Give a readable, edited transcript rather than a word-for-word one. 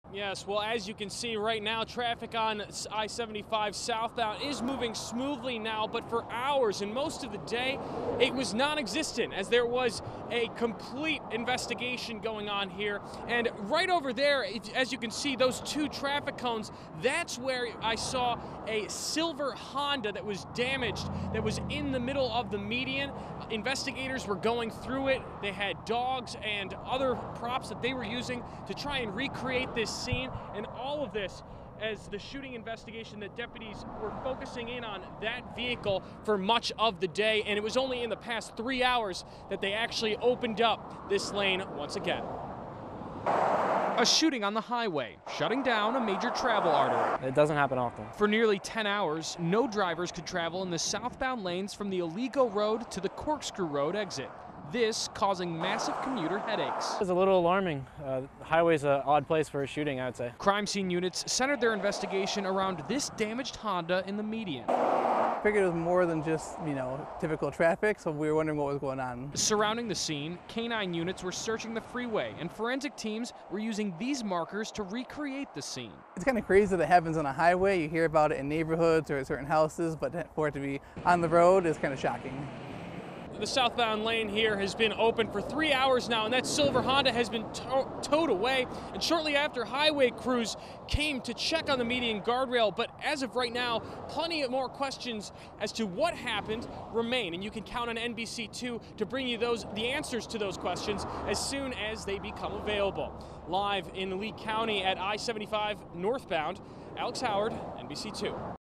Yes, well, as you can see right now, traffic on I-75 southbound is moving smoothly now, but for hours and most of the day, it was non-existent as there was a complete investigation going on here. And right over there, as you can see, those two traffic cones, that's where I saw a silver Honda that was damaged, that was in the middle of the median. Investigators were going through it. They had dogs and other props that they were using to try and recreate this scene, and all of this as the shooting investigation that deputies were focusing in on that vehicle for much of the day, and it was only in the past 3 hours that they actually opened up this lane once again. A shooting on the highway, shutting down a major travel artery. It doesn't happen often. For nearly 10 hours, no drivers could travel in the southbound lanes from the Aligo Road to the Corkscrew Road exit. This causing massive commuter headaches. It's a little alarming. The highway's an odd place for a shooting, I would say. Crime scene units centered their investigation around this damaged Honda in the median. I figured it was more than just, typical traffic, so we were wondering what was going on. Surrounding the scene, canine units were searching the freeway, and forensic teams were using these markers to recreate the scene. It's kind of crazy that it happens on a highway. You hear about it in neighborhoods or at certain houses, but for it to be on the road is kind of shocking. The southbound lane here has been open for 3 hours now, and that silver Honda has been towed away. And shortly after, highway crews came to check on the median guardrail. But as of right now, plenty of more questions as to what happened remain. And you can count on NBC2 to bring you the answers to those questions as soon as they become available. Live in Lee County at I-75 northbound, Alex Howard, NBC2.